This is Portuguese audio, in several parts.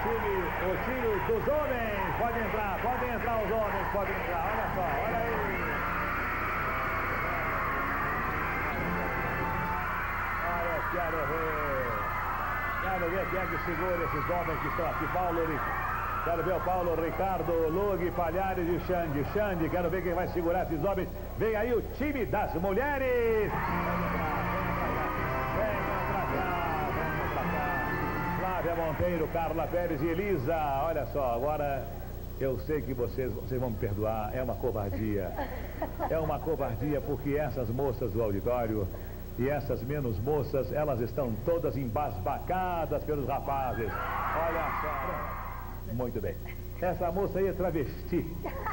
time dos homens. Pode entrar os homens, podem entrar. Olha só, olha aí. Olha, quero ver quem é que segura esses homens que estão aqui. Quero ver o Paulo, Ricardo, Lug, Palhares e Xande. Xande, quero ver quem vai segurar esses homens. Vem aí o time das mulheres. Venha pra cá. Flávia Monteiro, Carla Pérez e Elisa. Olha só, agora eu sei que vocês vão me perdoar. É uma covardia. É uma covardia porque essas moças do auditório e essas menos moças, elas estão todas embasbacadas pelos rapazes. Olha só. Muito bem. Essa moça aí é travesti.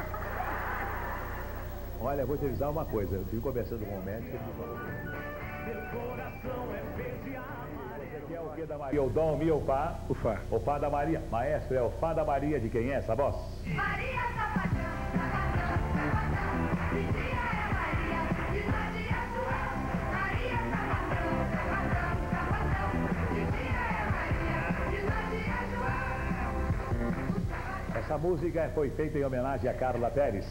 Olha, vou te avisar uma coisa. Eu estive conversando com o médico. Meu coração é verde amarelo. Você quer o que da Maria? O dom, mi, o fá? O fá. O fá da Maria. Maestro, é o fá da Maria de quem é essa voz? Maria Sapatão, Sapatão, Sapatão. De dia é Maria, de noite é João. Maria Sapatão, Sapatão, Sapatão. De dia é Maria, de noite é João. Essa música foi feita em homenagem a Carla Pérez.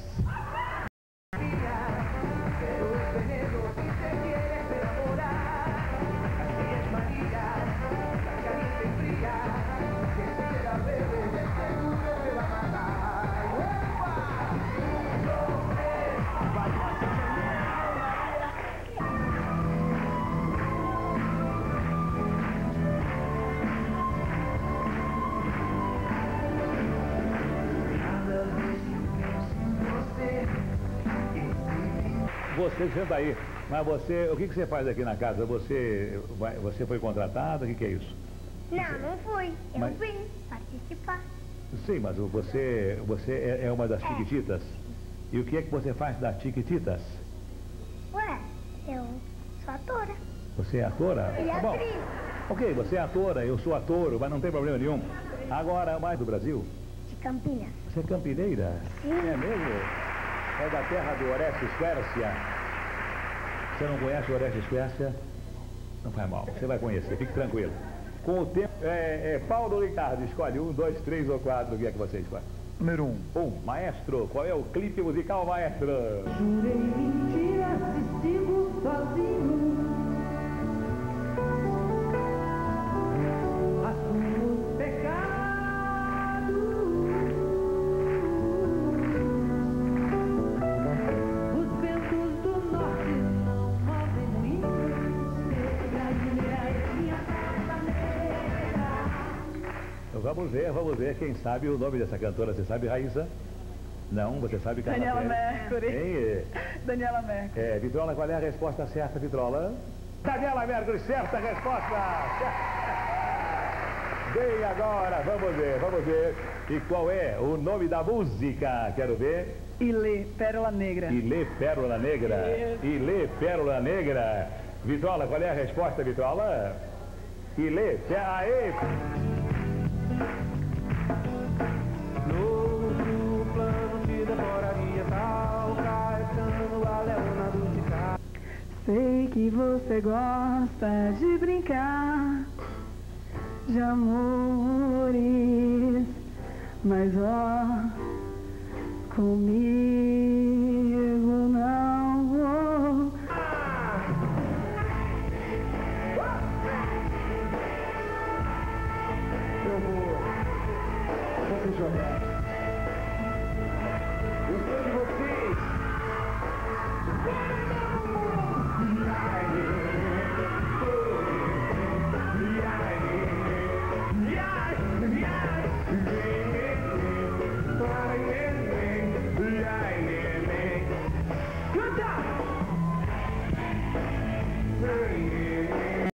Você senta aí, mas você, o que você faz aqui na casa? Você foi contratado? O que é isso? Não fui. Eu vim participar. Sim, mas você é uma das Chiquititas? E o que é que você faz das Chiquititas? Ué, eu sou atora. Você é atora? E bom. atriz. Ok, você é atora, eu sou ator, mas não tem problema nenhum. Agora, mais do Brasil? De Campinas. Você é campineira? Sim. É mesmo? É da terra do Orestes Quércia. Você não conhece o Orestes Quércia? Não faz mal, você vai conhecer, fique tranquilo. Com o tempo, Paulo Ricardo, escolhe 1, 2, 3 ou 4, o que é que você escolhe? Número 1. Maestro, qual é o clipe musical, maestro? Jurei mentiras e sigo sozinho. Assumo os pecados. Os ventos do norte não movem moinhos. Brasileira é minha raça negra. Vamos ver, quem sabe o nome dessa cantora. Você sabe, Raíssa? Não, você sabe Carla Daniela Pérez? Mercury. Quem? Daniela Mercury. Vitrola, qual é a resposta certa, Vitrola? Daniela Mercury, certa resposta! Bem, agora, vamos ver. E qual é o nome da música? Quero ver. Ilê, Pérola Negra. Ilê, Pérola Negra. Ilê, Pérola Negra. Vitrola, qual é a resposta, Vitrola? Ilê, aê! Novo plano te devoraria tal Caetano, a Leonardo DiCaprio. Sei que você gosta de brincar de amores, mas ó, comigo não vou. Eu vou me jogar.